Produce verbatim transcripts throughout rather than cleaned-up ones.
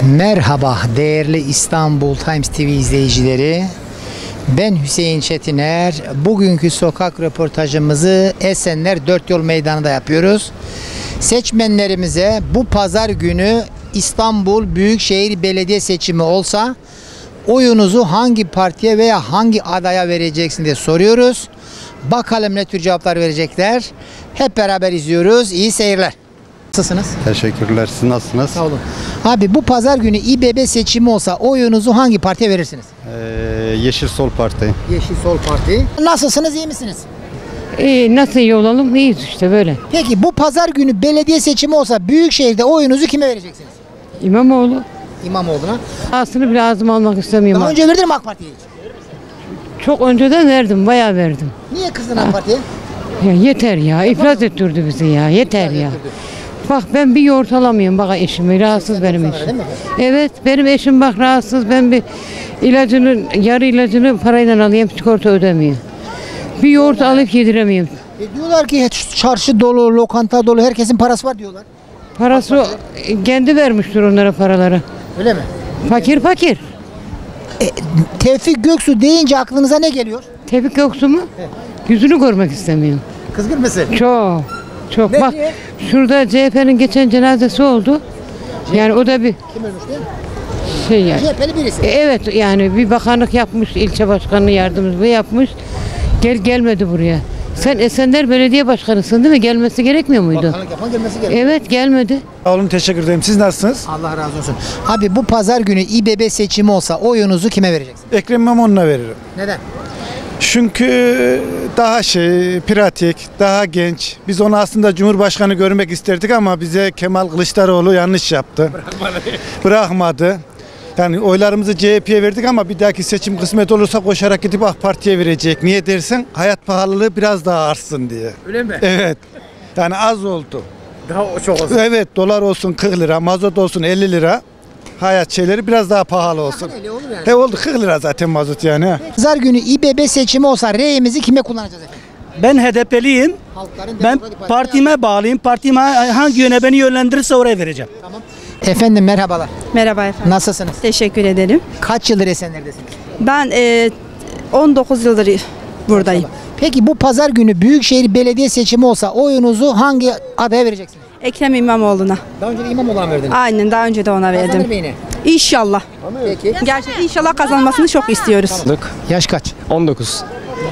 Merhaba değerli İstanbul Times T V izleyicileri. Ben Hüseyin Çetiner. Bugünkü sokak röportajımızı Esenler Dört Yol Meydanı'nda yapıyoruz. Seçmenlerimize bu pazar günü İstanbul Büyükşehir Belediye seçimi olsa oyunuzu hangi partiye veya hangi adaya vereceksin diye soruyoruz. Bakalım ne tür cevaplar verecekler. Hep beraber izliyoruz. İyi seyirler. Nasılsınız? Teşekkürler. Siz nasılsınız? Sağ olun. Abi bu pazar günü İBB seçimi olsa oyunuzu hangi partiye verirsiniz? Ee, Yeşil Sol Parti. Yeşil Sol Parti. Nasılsınız, iyi misiniz? İyi, nasıl iyi olalım? İyiyiz işte böyle. Peki bu pazar günü belediye seçimi olsa Büyükşehir'de oyunuzu kime vereceksiniz? İmamoğlu. İmamoğlu'na. Aslını bile ağzıma almak istemiyorum. Daha önce verdin mi AK Parti'ye hiç? Çok önceden verdim, bayağı verdim. Niye kızdın AK Parti'ye? Ya yeter ya, iflas ettirdi bizi ya, yeter ya. Bak ben bir yoğurt alamıyorum, bak eşim rahatsız benim eşim. Değil mi? Evet, benim eşim bak rahatsız, ben bir ilacını, yarı ilacını parayla alayım, sigorta ödemiyor. Bir yoğurt alıp yediremiyorum. E diyorlar ki çarşı dolu, lokanta dolu, herkesin parası var diyorlar. Parası kendi vermiştir onlara paraları. Öyle mi? Fakir fakir. E, Tevfik Göksu deyince aklınıza ne geliyor? Tevfik yoksa mu? Yüzünü görmek istemiyorum. Kızgın mısın? Çok. Çok. Ne Bak diye? şurada C H P'nin geçen cenazesi oldu. Yani o da bir Kim ölmüştü? şey yani. C H P'li birisi. E, Evet yani bir bakanlık yapmış, ilçe başkanlığı yardımcılığı yapmış. Gel gelmedi buraya. Sen Esenler Belediye Başkanısın değil mi? Gelmesi gerekmiyor muydu? Bakanlık yapan gelmesi gerekiyor. Evet gelmedi. Sağ olun, teşekkür ederim. Siz nasılsınız? Allah razı olsun. Abi bu pazar günü İBB seçimi olsa oyunuzu kime vereceksiniz? Ekrem İmamoğlu'na veririm. Neden? Çünkü daha şey, pratik, daha genç. Biz onu aslında Cumhurbaşkanı görmek isterdik ama bize Kemal Kılıçdaroğlu yanlış yaptı. Bırakmadı. Bırakmadı. Yani oylarımızı C H P'ye verdik ama bir dahaki seçim kısmet olursa koşarak gidip AK Parti'ye verecek. Niye dersen hayat pahalılığı biraz daha artsın diye. Öyle mi? Evet. Yani az oldu. Daha çok olsun. Evet, dolar olsun kırk lira, mazot olsun elli lira. Hayat şeyleri biraz daha pahalı olsun. Öyle olur yani. He oldu, kırk lira zaten mazot yani. Pazar günü İBB seçimi olsa reyimizi kime kullanacağız efendim? Ben H D P'liyim. Halkların Ben Demokratik Partisi'ne- partime bağlıyım. Partime hangi yöne beni yönlendirirse oraya vereceğim. Efendim merhabalar. Merhaba efendim. Nasılsınız? Teşekkür ederim. Kaç yıldır Esenler'desiniz? Ben e, on dokuz yıldır buradayım. Peki bu pazar günü Büyükşehir Belediye seçimi olsa oyunuzu hangi adaya vereceksiniz? Ekrem İmamoğlu'na. Daha önce de İmamoğlu'na verdiniz. Aynen, daha önce de ona Kazanır mı verdim. yine? İnşallah. Peki. Gerçekten inşallah kazanmasını çok istiyoruz. Yaş kaç? on dokuz.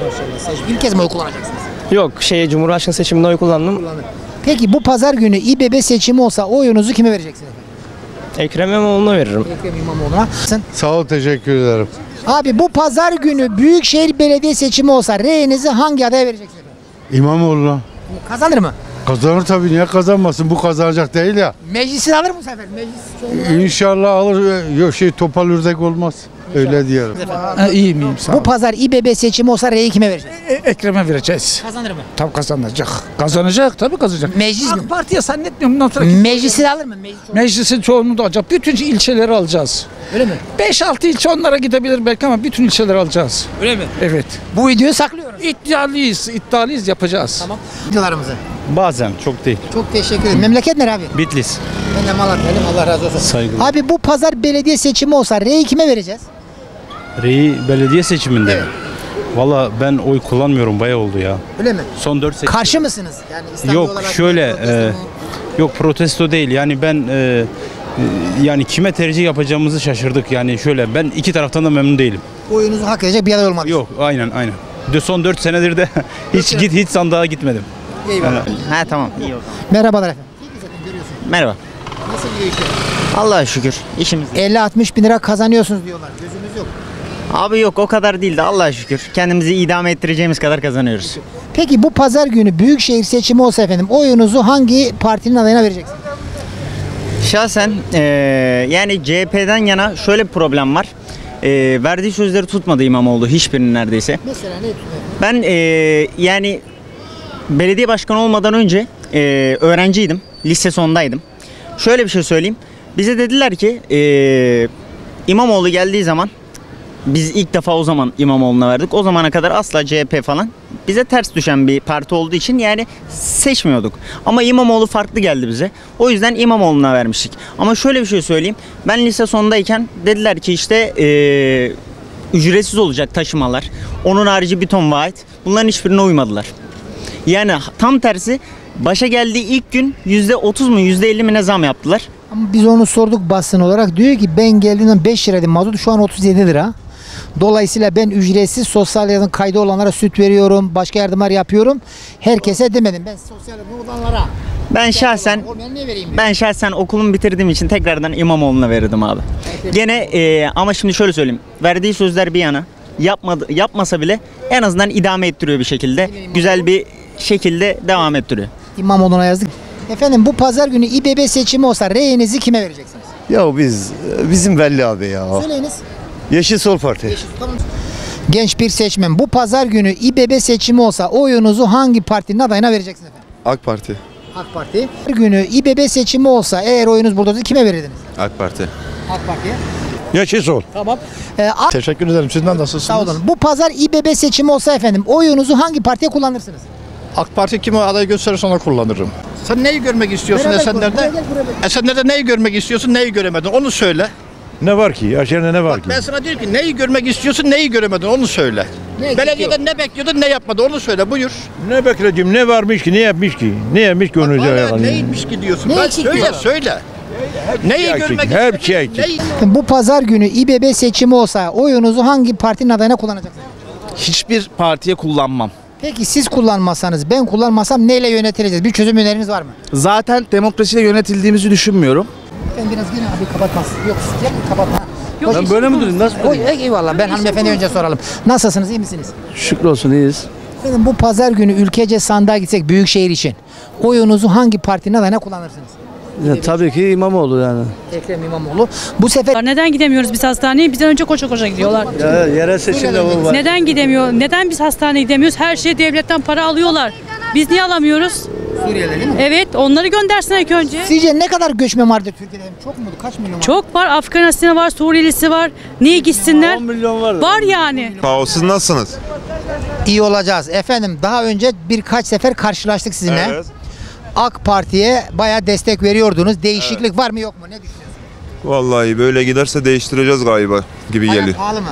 Bir kez mi oy kullanacaksınız? Yok, şeye Cumhurbaşkanı seçiminde oy kullandım. Peki bu pazar günü İBB seçimi olsa oyunuzu kime vereceksiniz? Ekrem İmamoğlu'na veririm. Ekrem İmamoğlu'na. Sen- Sağ ol, teşekkür ederim. Abi bu pazar günü Büyükşehir Belediye seçimi olsa reyinizi hangi adaya vereceksiniz? İmamoğlu'na. Kazanır mı? Kazanır tabii, niye kazanmasın? Bu kazanacak değil ya. Meclisi alır mı bu sefer? Meclis çoğunluğu- İnşallah alır. Yok şey topal ördek olmaz. Öyle diyelim. İyi miyim? Sağ Bu pazar İBB seçimi olsa reyi kime vereceğiz? Ekrem'e vereceğiz. Kazanır mı? Tabii kazanacak. Kazanacak, tabii kazanacak. Meclis mi? AK Parti'ye zannetmiyorum. Bundan sonra Meclisi alır mı? Meclis çoğunluğu- meclisin çoğunluğu da alacak. Bütün ilçeleri alacağız. Öyle mi? beş altı ilçe onlara gidebilir belki ama bütün ilçeleri alacağız. Öyle mi? Evet. Bu videoyu saklıyoruz. İddialıyız, iddialıyız, yapacağız. Tamam. Videolarımızı. Bazen, çok değil. Çok teşekkür ederim. Memleket nere abi? Bitlis. Ben de Malatya'lıyım. Allah razı olsun. Saygılar. Abi bu pazar belediye seçimi olsa reyi kime vereceğiz? Reyi belediye seçiminde Evet. mi? Valla ben oy kullanmıyorum, bayağı oldu ya. Öyle mi? Son dört seçim. Karşı mısınız? Yani İstanbul Yok olarak şöyle, protesto e, mu? yok protesto değil. Yani ben e, e, yani kime tercih yapacağımızı şaşırdık. Yani şöyle, ben iki taraftan da memnun değilim. Oyunuzu hak edecek bir aday olmalı. Yok, aynen aynen. De son dört senedir de hiç git hiç sandığa gitmedim. Eyvallah. Ha tamam, iyi o zaman. Merhabalar efendim. Merhaba. Nasıl gidiyor işler? Allah'a şükür işimiz. elli altmış bin lira kazanıyorsunuz diyorlar. Gözümüz yok. Abi yok, o kadar değil de Allah'a şükür. Kendimizi idame ettireceğimiz kadar kazanıyoruz. Peki bu pazar günü Büyükşehir seçimi olsa efendim oyunuzu hangi partinin adayına vereceksiniz? Şahsen eee, yani C H P'den yana şöyle bir problem var. Eee, verdiği sözleri tutmadı İmamoğlu, hiçbirinin neredeyse. Mesela ne? Ben eee, yani belediye başkanı olmadan önce eee, öğrenciydim. Lise sondaydım. Şöyle bir şey söyleyeyim. Bize dediler ki eee, İmamoğlu geldiği zaman Biz ilk defa o zaman İmamoğlu'na verdik. O zamana kadar asla C H P falan bize ters düşen bir parti olduğu için yani seçmiyorduk. Ama İmamoğlu farklı geldi bize. O yüzden İmamoğlu'na vermiştik. Ama şöyle bir şey söyleyeyim. Ben lise sondayken dediler ki işte ee, ücretsiz olacak taşımalar. Onun harici bir ton vaat. Bunların hiçbirine uymadılar. Yani tam tersi başa geldiği ilk gün yüzde otuz mu yüzde elli mi ne zam yaptılar. Ama biz onu sorduk basın olarak. Diyor ki ben geldiğimden beş liraydı mazot, şu an otuz yedi lira. Dolayısıyla ben ücretsiz sosyal yardım kaydı olanlara süt veriyorum, başka yardımlar yapıyorum. Herkese demedim. Ben sosyal yardım olanlara. Ben şahsen ben şahsen okulumu bitirdiğim için tekrardan İmamoğlu'na verirdim abi. Gene e, ama şimdi şöyle söyleyeyim. Verdiği sözler bir yana, yapmadı yapmasa bile en azından idame ettiriyor bir şekilde. Güzel bir şekilde devam ettiriyor. İmamoğlu'na yazdık. Efendim bu pazar günü İBB seçimi olsa reyinizi kime vereceksiniz? Ya biz bizim belli abi ya. Söyleyiniz. Yeşil Sol Parti. Yeşil, tamam. Genç bir seçmen bu pazar günü İBB seçimi olsa oyunuzu hangi partinin adayına vereceksiniz efendim? AK Parti. AK Parti. Bir günü İBB seçimi olsa eğer oyunuz burada olsa kime verirdiniz? AK Parti. AK Parti'ye. Yeşil Sol. Tamam. Ee, AK... Teşekkür ederim. Sizden nasılsınız? Sağ olun. Bu pazar İBB seçimi olsa efendim oyunuzu hangi partiye kullanırsınız? AK Parti kime aday gösterirse ona kullanırım. Sen neyi görmek istiyorsun Beraber Esenler'de? buraya gel, buraya gel. Esenler'de neyi görmek istiyorsun, neyi göremedin? Onu söyle. Ne var ki? Aşağıda ne var Bak ben sana diyorum ki neyi görmek istiyorsun, neyi göremedin? Onu söyle. Ne Belediyeden ne bekliyordun, ne yapmadı? Onu söyle. Buyur. Ne beklediğim, ne varmış ki, ne yapmış ki? Ne yapmış ki onu Hala neymiş ki diyorsun? Ne Ben eksik söyle, diyor? söyle. Neyi Hep görmek çekik, hep istedin? çekik. Neyi- Bu pazar günü İBB seçimi olsa oyunuzu hangi partinin adayına kullanacaksınız? Hiçbir partiye kullanmam. Peki siz kullanmasanız, ben kullanmasam neyle yönetileceğiz? Bir çözüm öneriniz var mı? Zaten demokrasiyle yönetildiğimizi düşünmüyorum. Ben biraz gene abi kapatmaz. Yok gel kapatma. Yok, Ben böyle mi durayım? Nasıl Oy, eyvallah ben hanımefendi önce soralım. Nasılsınız, iyi misiniz? Şükür olsun iyiyiz. Efendim bu pazar günü ülkece sandığa gitsek Büyükşehir için oyunuzu hangi partinin adayına kullanırsınız? Ya, tabii ki İmamoğlu yani. Ekrem İmamoğlu. Bu sefer Neden gidemiyoruz biz hastaneye? Bizden önce koşa koşa gidiyorlar. Ya, yerel seçimde bu var. Neden gidemiyor? Neden biz hastaneye gidemiyoruz? Her şey devletten para alıyorlar. Biz niye alamıyoruz? Suriyeliler değil mi? Evet, onları göndersin ilk önce. Sizce ne kadar göçmen vardır Türkiye'de? Çok mu? Kaç milyon var? Çok var. Afganistan'ı var, Suriyelisi var. Niye gitsinler? on milyon var. Var yani. Sağ ol, siz nasılsınız? İyi olacağız. Efendim daha önce birkaç sefer karşılaştık sizinle. Evet. AK Parti'ye bayağı destek veriyordunuz. Değişiklik var mı yok mu? Ne düşünüyorsunuz? Vallahi böyle giderse değiştireceğiz galiba gibi Hayat geliyor. pahalı mı?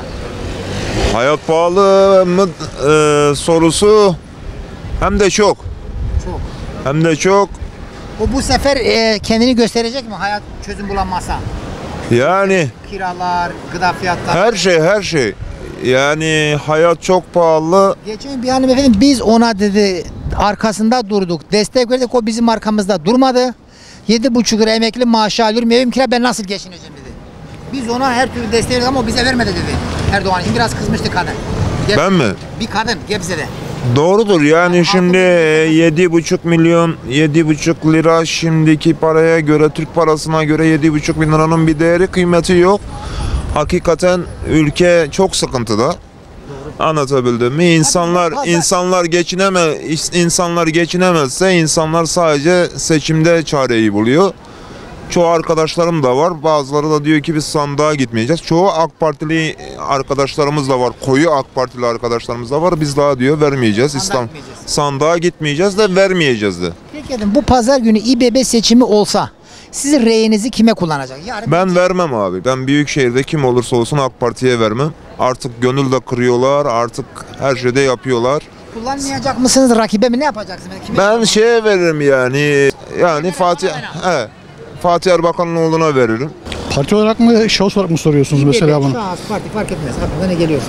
Hayat pahalı mı e, sorusu hem de çok. Çok. Hem de çok. O bu sefer e, kendini gösterecek mi hayat çözüm bulamazsa? Yani Kiralar, gıda fiyatları. her şey her şey. Yani hayat çok pahalı. Geçen bir hanımefendi biz ona dedi arkasında durduk. Destek verdik, o bizim arkamızda durmadı. Yedi buçuk lira emekli maaşı alıyorum. Evim kira, ben nasıl geçineceğim dedi. Biz ona her türlü destek verdik ama o bize vermedi dedi. Erdoğan için biraz kızmıştı kadın. Geb- Ben mi? Bir kadın Gebze'de. Doğrudur yani şimdi yedi buçuk milyon yedi buçuk lira şimdiki paraya göre, Türk parasına göre yedi buçuk bin liranın bir değeri, kıymeti yok. Hakikaten ülke çok sıkıntıda. Anlatabildim mi? İnsanlar insanlar geçineme insanlar geçinemezse insanlar sadece seçimde çareyi buluyor. Çoğu arkadaşlarım da var. Bazıları da diyor ki biz sandığa gitmeyeceğiz. Çoğu AK Partili arkadaşlarımız da var. Koyu AK Partili arkadaşlarımız da var. Biz daha diyor vermeyeceğiz. İslam sandığa gitmeyeceğiz de vermeyeceğiz de. Peki efendim bu pazar günü İBB seçimi olsa sizin reyinizi kime kullanacak? Yarın Ben vermem abi. Ben Büyükşehir'de kim olursa olsun AK Parti'ye vermem. Artık gönül de kırıyorlar. Artık her şeyde yapıyorlar. kullanmayacak mısınız, rakibe mi, ne yapacaksınız? Kime Ben şeye veririm yani. Yani Fatih he, Fatih Erbakanlıoğlu'na veririm. Parti olarak mı, şahıs olarak mı soruyorsunuz mesela bunu? Şahıs, parti fark etmez. Aklına ne geliyor?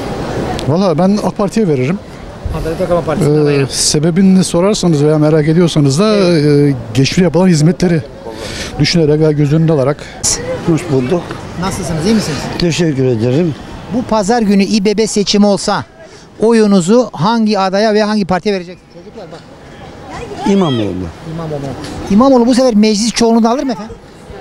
Valla ben AK Parti'ye veririm. Adalet Kalkınma Partisi'nin adayına. Ee, sebebini sorarsanız veya merak ediyorsanız da e, geçmişte yapılan hizmetleri düşünerek veya göz önünde alarak. Hoş bulduk. Nasılsınız, iyi misiniz? Teşekkür ederim. Bu pazar günü İBB seçimi olsa oyunuzu hangi adaya ve hangi partiye vereceksiniz? Çocuklar bak. İmamoğlu. İmamoğlu. İmamoğlu bu sefer meclis çoğunluğunu alır mı efendim?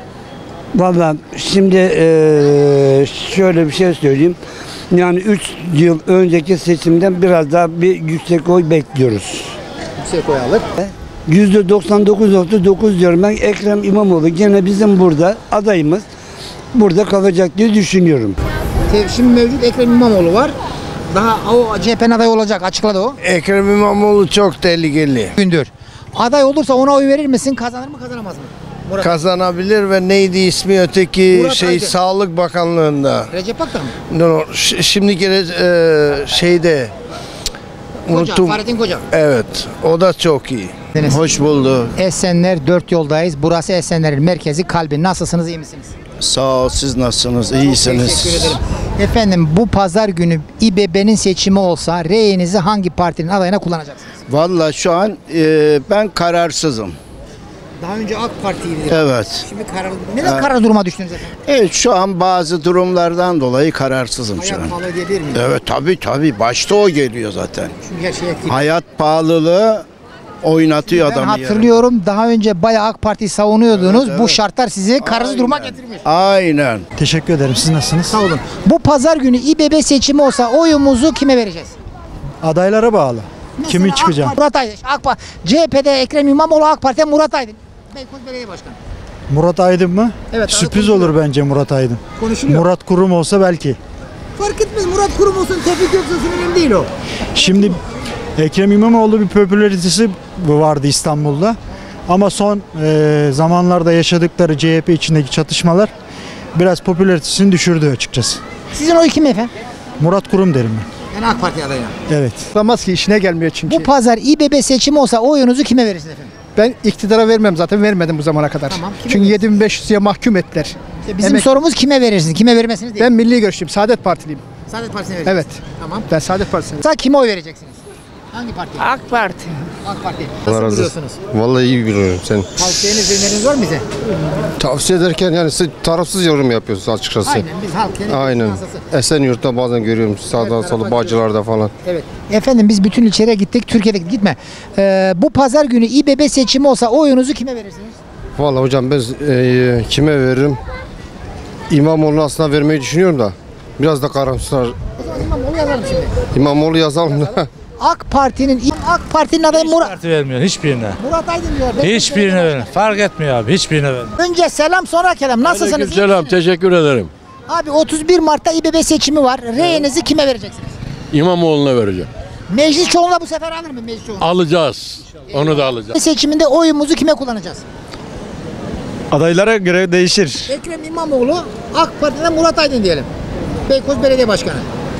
Valla şimdi eee, şöyle bir şey söyleyeyim. Yani üç yıl önceki seçimden biraz daha bir yüksek oy bekliyoruz. Yüksek oy alır. yüzde doksan dokuz nokta dokuz diyorum ben, Ekrem İmamoğlu gene bizim burada adayımız burada kalacak diye düşünüyorum. Şimdi mevcut Ekrem İmamoğlu var. Daha o C H P'nin adayı olacak, açıkladı o. Ekrem İmamoğlu çok tehlikeli. Gündür. Aday olursa ona oy verir misin? Kazanır mı, kazanamaz mı? Murat Kazanabilir ve neydi ismi öteki Murat şey Aydın. Sağlık Bakanlığı'nda. Recep Aktan mı? No, no, ş- şimdiki e, şeyde Koca, unuttum. Fahrettin Koca. Evet, o da çok iyi. Hoş bulduk. Esenler dört yoldayız. Burası Esenler'in merkezi, kalbi. Nasılsınız, iyi misiniz? Sağ ol, siz nasılsınız? Teşekkür İyisiniz. ederim. Efendim bu pazar günü İBB'nin seçimi olsa reyinizi hangi partinin adayına kullanacaksınız? Vallahi şu an e, ben kararsızım. Daha önce AK Parti'ydi. Evet. Şimdi karar, neden karar duruma düştünüz efendim? Evet, şu an bazı durumlardan dolayı kararsızım şu an. Hayat pahalı diyebilir miyim? Evet, tabii tabii. Başta o geliyor zaten. Çünkü her şey etkili. Hayat pahalılığı oynatıyor Ben adamı. hatırlıyorum daha önce bayağı AK Parti'yi savunuyordunuz. Evet, Bu evet. şartlar sizi kararsız duruma getirmiş. Aynen. Teşekkür ederim. Siz nasılsınız? Sağ olun. Bu pazar günü İBB seçimi olsa oyumuzu kime vereceğiz? Adaylara bağlı. Kimin Mesela çıkacağım? AK Parti, Murat Aydın. AK Parti, C H P'de Ekrem İmamoğlu, AK Parti'de Murat Aydın. Beykoz Belediye Başkanı. Murat Aydın mı? Evet, Sürpriz olur bence Murat Aydın. Konuşuluyor. Murat Kurum olsa belki. Fark etmez, Murat Kurum olsun, Tevfik Göksu'nun önemli değil o. Şimdi Ekrem İmamoğlu bir popülaritesi vardı İstanbul'da. Ama son e, zamanlarda yaşadıkları C H P içindeki çatışmalar biraz popülaritesini düşürdü açıkçası. Sizin oy kim efendim? Murat Kurum derim ben. Yani AK Parti adayına. Evet. Tutamaz ki, işine gelmiyor çünkü. Bu pazar İBB seçimi olsa oyunuzu kime verirsiniz efendim? Ben iktidara vermem, zaten vermedim bu zamana kadar. Tamam, kime Çünkü yedi bin beş yüz'ye mahkum ettiler. İşte bizim Emek- sorumuz kime verirsiniz, kime vermezsiniz değil. Ben milli görüşçüyüm, Saadet Partiliyim. Saadet Partisi'ne vereceksiniz. Evet. Tamam. Ben Saadet Partisi'yim. Mesela kime oy vereceksiniz? Hangi parti? AK Parti. AK Parti. Allah Nasıl razı olsun. buluyorsunuz? Vallahi iyi biliyorum sen. Tavsiyeniz, öneriniz var mı bize? Tavsiye ederken yani siz tarafsız yorum yapıyorsunuz açıkçası. Aynen, biz halk yani Aynen. finansası. Esenyurt'ta bazen görüyorum sağda tarafa solda Bağcılar'da falan. Evet. Efendim biz bütün ilçelere gittik, Türkiye'de gittik. Gitme. Ee, bu pazar günü İBB seçimi olsa oyunuzu kime verirsiniz? Vallahi hocam ben e, kime veririm? İmamoğlu'na aslında vermeyi düşünüyorum da biraz da karamsar. O zaman İmamoğlu yazalım şimdi. İmamoğlu yazalım da. AK Parti'nin AK Parti'nin adayı Murat Parti vermiyor hiçbirine. Murat Aydın diyor. Ben- Hiçbirine vermiyor. Fark etmiyor abi. Hiçbirine vermiyor. Önce selam sonra kelam. Nasılsınız? Selam, teşekkür ederim. Abi otuz bir Mart'ta İBB seçimi var. Reyinizi kime vereceksiniz? İmamoğlu'na vereceğim. Meclis çoğunluğu bu sefer alır mı meclis çoğunluğu? Alacağız. Onu da alacağız. Seçiminde oyumuzu kime kullanacağız? Adaylara göre değişir. Ekrem İmamoğlu, AK Parti'den Murat Aydın diyelim. Beykoz Belediye Başkanı.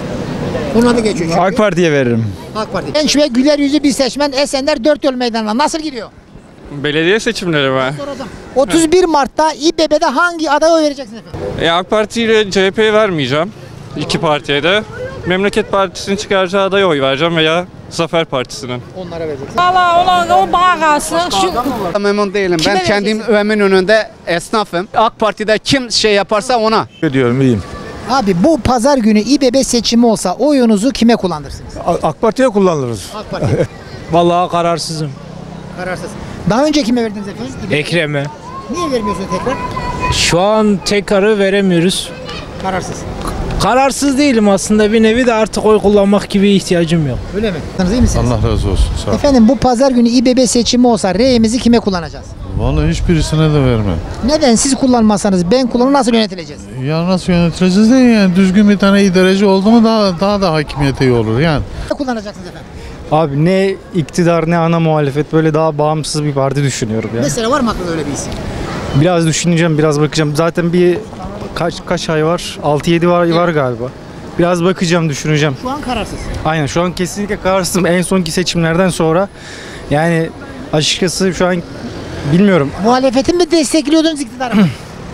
Bunun adı geçiyor çünkü. AK Parti'ye veririm. AK Parti. Genç ve güler yüzlü bir seçmen Esenler dört yol meydanına. Nasıl gidiyor? Belediye seçimleri mi? otuz bir Mart'ta İBB'de hangi adaya oy vereceksiniz efendim? E, AK Parti ile C H P'ye vermeyeceğim. İki partiye de. Memleket Partisi'nin çıkaracağı adaya oy vereceğim veya Zafer Partisi'nin. Onlara vereceksiniz. Valla olan o bana kalsın. Şu... Memnun değilim. Kime ben kendim evimin önünde esnafım. AK Parti'de kim şey yaparsa ona. Diyorum iyiyim. Abi bu pazar günü İBB seçimi olsa oyunuzu kime kullanırsınız? AK Parti'ye kullanırız. AK Parti. Vallahi kararsızım. Kararsız. Daha önce kime verdiniz efendim? İBB. Ekrem'e. Niye vermiyorsunuz tekrar? Şu an tekrarı veremiyoruz. Kararsız. Kararsız değilim aslında bir nevi de artık oy kullanmak gibi ihtiyacım yok. Öyle mi? İyi misiniz? Allah razı olsun. Sağ ol. Efendim bu pazar günü İBB seçimi olsa reyimizi kime kullanacağız? Vallahi hiçbirisine de verme. Neden siz kullanmazsanız ben kullanır nasıl yönetileceğiz? Ya nasıl yönetileceğiz değil yani düzgün bir tane idareci oldu mu daha daha da hakimiyeti iyi olur yani. Ne kullanacaksınız efendim? Abi ne iktidar ne ana muhalefet, böyle daha bağımsız bir parti düşünüyorum ya. Mesela var mı aklınızda öyle bir isim? Biraz düşüneceğim, biraz bakacağım. Zaten bir kaç kaç ay var? altı yedi var, var galiba. Biraz bakacağım, düşüneceğim. Şu an kararsız. Aynen, şu an kesinlikle kararsızım. En sonki seçimlerden sonra yani açıkçası şu an bilmiyorum. Muhalefeti mi destekliyordunuz, iktidarı mı?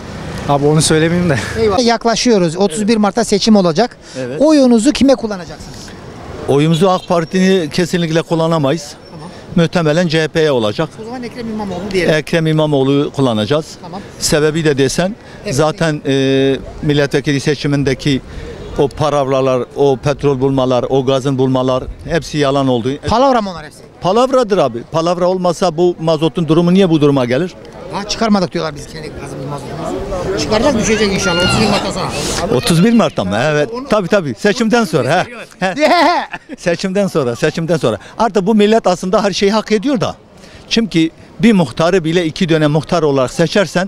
Abi onu söylemeyeyim de. Eyvallah. Yaklaşıyoruz. otuz bir Mart'ta seçim olacak. Evet. Oyunuzu kime kullanacaksınız? Oyumuzu AK Parti'ni kesinlikle kullanamayız. Tamam. Muhtemelen C H P'ye olacak. O zaman Ekrem İmamoğlu diyelim. Ekrem İmamoğlu kullanacağız. Tamam. Sebebi de desen Evet. zaten e, milletvekili seçimindeki o paravralar, o petrol bulmalar, o gazın bulmalar hepsi yalan oldu. Palavra mı onlar hepsi? Palavradır abi. Palavra olmasa bu mazotun durumu niye bu duruma gelir? Ha, çıkarmadık diyorlar biz kendi gazımız mazotumuzu. Çıkaracağız, düşecek inşallah otuz bir Mart'tan sonra. otuz bir Mart'ta mı? Evet. Tabii tabii. Seçimden sonra. He. He. Seçimden sonra, seçimden sonra. Artık bu millet aslında her şeyi hak ediyor da. Çünkü bir muhtarı bile iki dönem muhtar olarak seçersen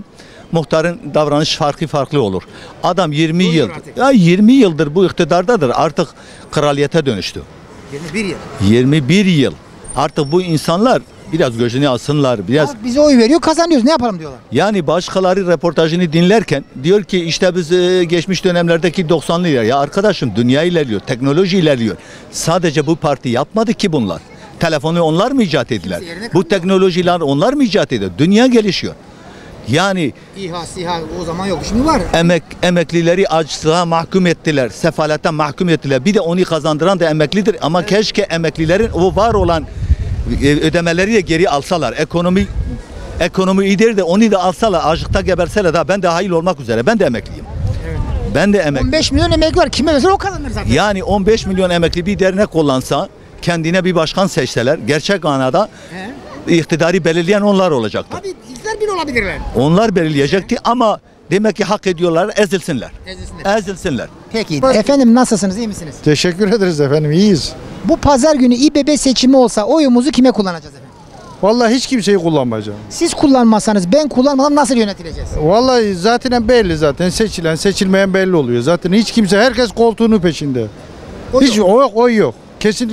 muhtarın davranış farklı farklı olur. Adam yirmi yıl, ya yirmi yıldır bu iktidardadır. Artık kraliyete dönüştü. yirmi bir yıl. yirmi bir yıl. Artık bu insanlar biraz gözünü alsınlar, biraz. Halk bize oy veriyor, kazanıyoruz. Ne yapalım diyorlar. Yani başkaları röportajını dinlerken diyor ki işte biz e, geçmiş dönemlerdeki doksanlı yıllar. Ya arkadaşım, dünya ilerliyor, teknoloji ilerliyor. Sadece bu parti yapmadı ki bunlar. Telefonu onlar mı icat ettiler? Bu teknolojiler onlar mı icat ediyor? Dünya gelişiyor. Yani İHA, SİHA o zaman yok. Şimdi var. emek emeklileri açlığa mahkum ettiler, sefalete mahkum ettiler. Bir de onu kazandıran da emeklidir. Ama evet. Keşke emeklilerin o var olan ödemeleri de geri alsalar. Ekonomi ekonomi iyidir de onu da alsalar, açlıkta geberseler daha ben de hayır olmak üzere. Ben de emekliyim. Evet. Ben de emekli. on beş milyon emekli var. Kime verse o kazanır zaten. Yani on beş milyon emekli bir dernek kullansa, kendine bir başkan seçseler, gerçek manada He. iktidarı belirleyen onlar olacaktı. Tabii izler bir olabilirler. Onlar belirleyecekti ama demek ki hak ediyorlar, ezilsinler. Ezilsinler. Ezilsinler. Peki. Efendim nasılsınız, iyi misiniz? Teşekkür ederiz efendim, iyiyiz. Bu pazar günü İBB seçimi olsa oyumuzu kime kullanacağız efendim? Vallahi hiç kimseyi kullanmayacağım. Siz kullanmasanız, ben kullanmadan nasıl yönetileceğiz? Vallahi zaten belli zaten. Seçilen, seçilmeyen belli oluyor. Zaten hiç kimse, herkes koltuğunun peşinde. Oy hiç yok. oy yok, oy yok. Kesin